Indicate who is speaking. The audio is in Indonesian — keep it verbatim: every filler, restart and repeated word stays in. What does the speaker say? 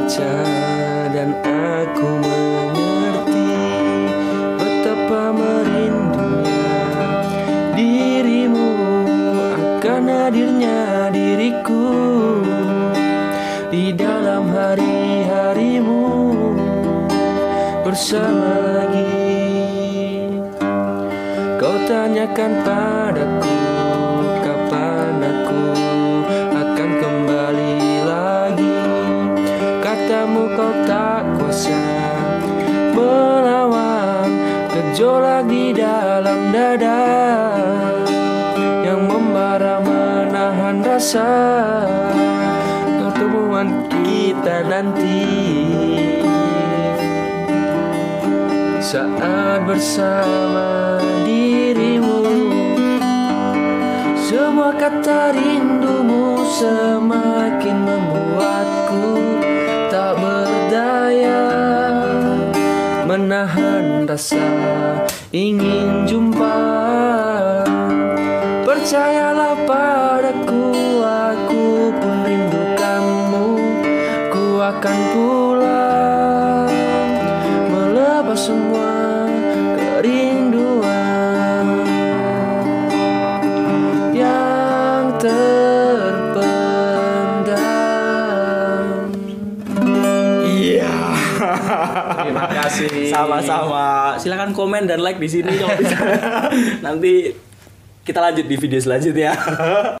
Speaker 1: baca dan aku mengerti betapa merindunya dirimu akan hadirnya diriku di dalam hari-harimu bersama lagi. Kau tanyakan padaku kapan aku akan kembali lagi. Katamu kau tak kuasa melawan gejolak di dalam dada yang membara menahan rasa pertemuan kita nanti. Saat bersama dirimu, semua kata rindumu semakin membuatku tak berdaya menahan rasa ingin jumpa. Percayalah padaku, aku pun rindu kamu. Ku akan pulang melepas semua kerinduan yang terpendam.
Speaker 2: Iya.
Speaker 3: Terima kasih.
Speaker 2: Sama-sama. Silakan komen dan like di sini kalau bisa. Nanti kita lanjut di video selanjutnya.